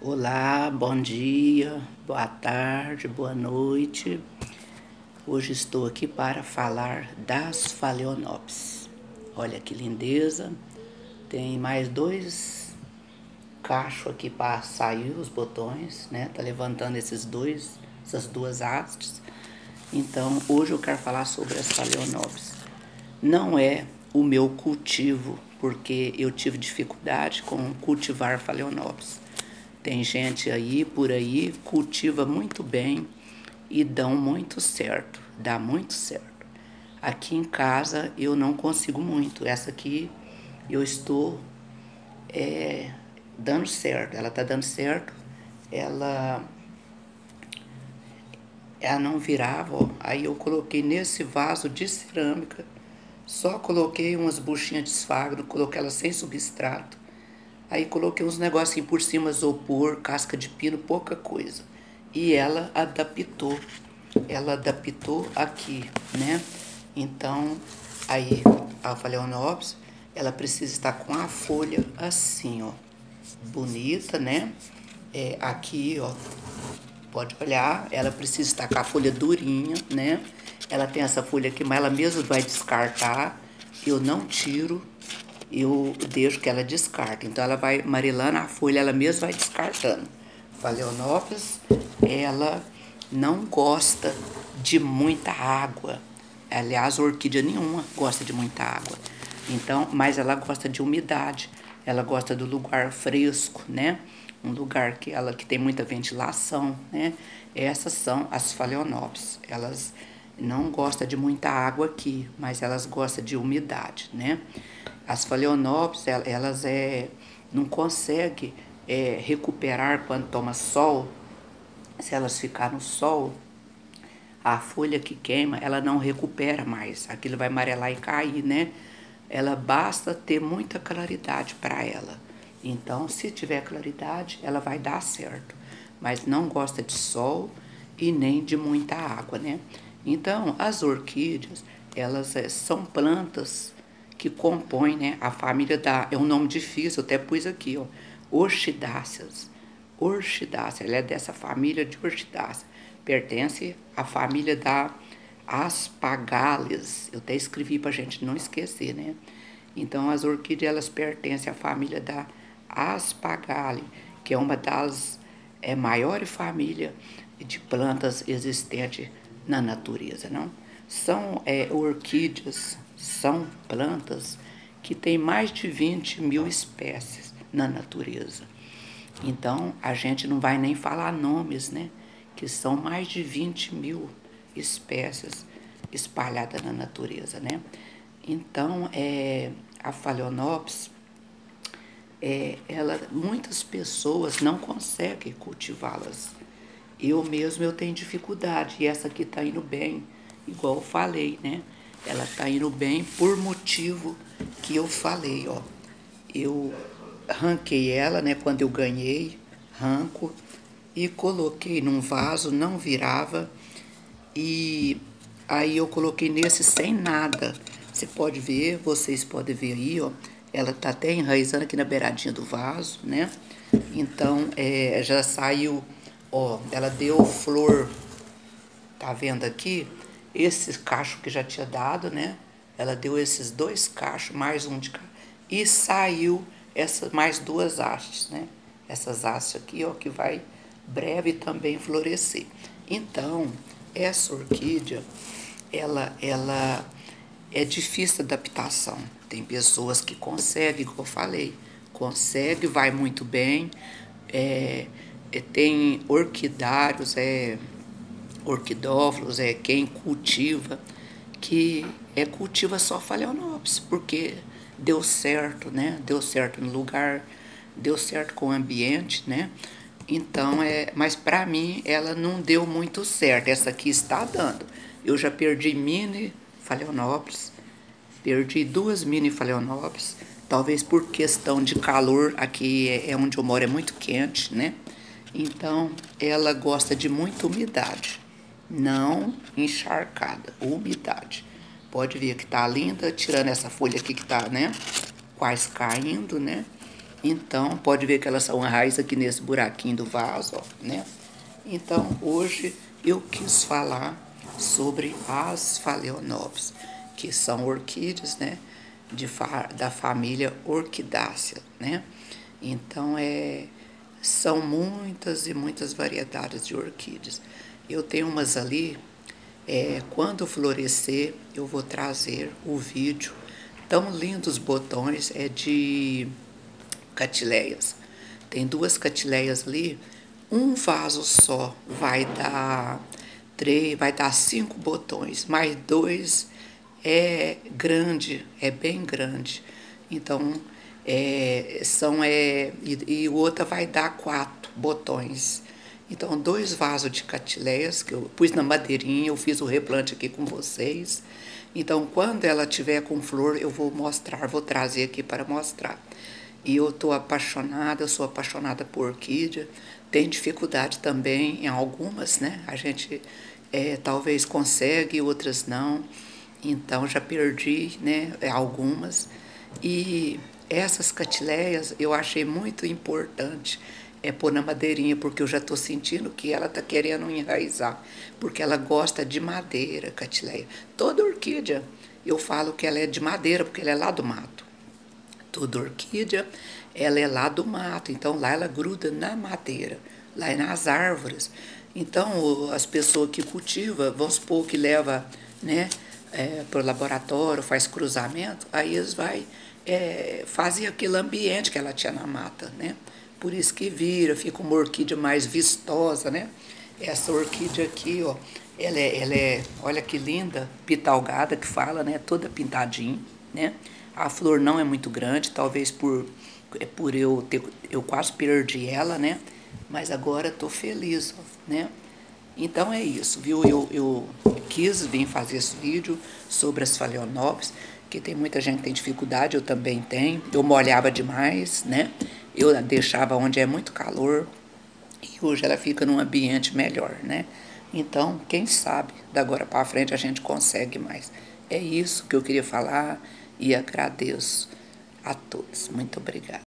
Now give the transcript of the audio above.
Olá, bom dia, boa tarde, boa noite. Hoje estou aqui para falar das Phalaenopsis. Olha que lindeza. Tem mais dois cachos aqui para sair os botões, né? Tá levantando essas duas hastes. Então, hoje eu quero falar sobre as Phalaenopsis. Não é o meu cultivo, porque eu tive dificuldade com cultivar Phalaenopsis. Tem gente aí, por aí, cultiva muito bem e dão muito certo, dá muito certo. Aqui em casa eu não consigo muito. Essa aqui eu estou dando certo, ela tá dando certo. Ela não virava, ó. Aí eu coloquei nesse vaso de cerâmica, só coloquei umas buchinhas de esfagno, coloquei ela sem substrato. Aí coloquei uns negocinhos por cima, isopor, casca de pino, pouca coisa. E ela adaptou aqui, né? Então, aí a Phalaenopsis, ela precisa estar com a folha assim, ó, bonita, né? Aqui, ó, pode olhar, ela precisa estar com a folha durinha, né? Ela tem essa folha aqui, mas ela mesma vai descartar. Eu não tiro, eu deixo que ela descarta. Então ela vai amarelando a folha, ela mesma vai descartando. Phalaenopsis, ela não gosta de muita água. Aliás, orquídea nenhuma gosta de muita água. Então, mas ela gosta de umidade. Ela gosta do lugar fresco, né? Um lugar que tem muita ventilação, né? Essas são as Phalaenopsis. Elas não gostam de muita água aqui, mas elas gostam de umidade, né? As Phalaenopsis, elas não conseguem recuperar quando toma sol. Se elas ficarem no sol, a folha que queima, ela não recupera mais. Aquilo vai amarelar e cair, né? Ela basta ter muita claridade para ela. Então, se tiver claridade, ela vai dar certo. Mas não gosta de sol e nem de muita água, né? Então, as orquídeas, elas são plantas que compõem, né, a família da... É um nome difícil, eu até pus aqui, ó. Orchidáceas. Orchidácea, ela é dessa família de orchidácea. Pertence à família da Asparagales. Eu até escrevi para a gente não esquecer, né? Então, as orquídeas, elas pertencem à família da Asparagales, que é uma das maiores famílias de plantas existentes na natureza, não? São orquídeas, são plantas que têm mais de 20 mil espécies na natureza. Então, a gente não vai nem falar nomes, né? Que são mais de 20 mil espécies espalhadas na natureza, né? Então, a Phalaenopsis, muitas pessoas não conseguem cultivá-las. Eu mesmo eu tenho dificuldade, e essa aqui está indo bem, igual eu falei, né? Ela está indo bem por motivo que eu falei, ó. Eu ranquei ela, né, quando eu ganhei, ranco, e coloquei num vaso, não virava, e aí eu coloquei nesse sem nada. Você pode ver, vocês podem ver aí, ó, ela tá até enraizando aqui na beiradinha do vaso, né? Então, já saiu, ó, ela deu flor, tá vendo aqui? Esse cacho que já tinha dado, né? Ela deu esses dois cachos, mais um de cá, e saiu essas mais duas hastes, né? Essas hastes aqui, ó, que vai breve também florescer. Então, essa orquídea, ela é difícil de adaptação. Tem pessoas que conseguem, como eu falei, consegue, vai muito bem. Tem orquidários, orquidófilos, quem cultiva, que cultiva só Phalaenopsis, porque deu certo, né? Deu certo no lugar, deu certo com o ambiente, né? Então, mas para mim ela não deu muito certo. Essa aqui está dando. Eu já perdi mini Phalaenopsis, perdi duas mini Phalaenopsis, talvez por questão de calor. Aqui onde eu moro é muito quente, né? Então, ela gosta de muita umidade, não encharcada, umidade. Pode ver que tá linda, tirando essa folha aqui que tá, né, quase caindo, né? Então, pode ver que elas são a raiz aqui nesse buraquinho do vaso, ó, né? Então, hoje eu quis falar sobre as phalaenopsis, que são orquídeas, né? Da família Orquidácea, né? Então, são muitas e muitas variedades de orquídeas. Eu tenho umas ali, quando florescer, eu vou trazer o vídeo. Tão lindos botões, de catileias. Tem 2 catileias ali, um vaso só vai dar 5 botões, mais 2 é grande, é bem grande. Então, e o outro vai dar 4 botões. Então, 2 vasos de catileias que eu pus na madeirinha, eu fiz o replante aqui com vocês. Então, quando ela tiver com flor, eu vou mostrar, vou trazer aqui para mostrar. E eu estou apaixonada, eu sou apaixonada por orquídea. Tem dificuldade também em algumas, né? A gente talvez consegue, outras não. Então, já perdi, né, algumas. E essas catileias eu achei muito importante pôr na madeirinha, porque eu já estou sentindo que ela está querendo enraizar, porque ela gosta de madeira, catileia. Toda orquídea, eu falo que ela é de madeira, porque ela é lá do mato. Toda orquídea, ela é lá do mato, então lá ela gruda na madeira, lá é nas árvores. Então, as pessoas que cultivam, vamos supor que leva, né, para o laboratório, faz cruzamento, aí eles fazem aquele ambiente que ela tinha na mata, né? Por isso que fica uma orquídea mais vistosa, né? Essa orquídea aqui, ó, ela é, olha que linda, pitalgada que fala, né? Toda pintadinha, né? A flor não é muito grande, talvez por eu quase perdi ela, né? Mas agora estou feliz, ó, né? Então é isso, viu? Eu quis vir fazer esse vídeo sobre as phalaenopsis, que tem muita gente que tem dificuldade, eu também tenho. Eu molhava demais, né? Eu deixava onde é muito calor e hoje ela fica num ambiente melhor, né? Então, quem sabe, da agora para frente a gente consegue mais. É isso que eu queria falar e agradeço a todos. Muito obrigada.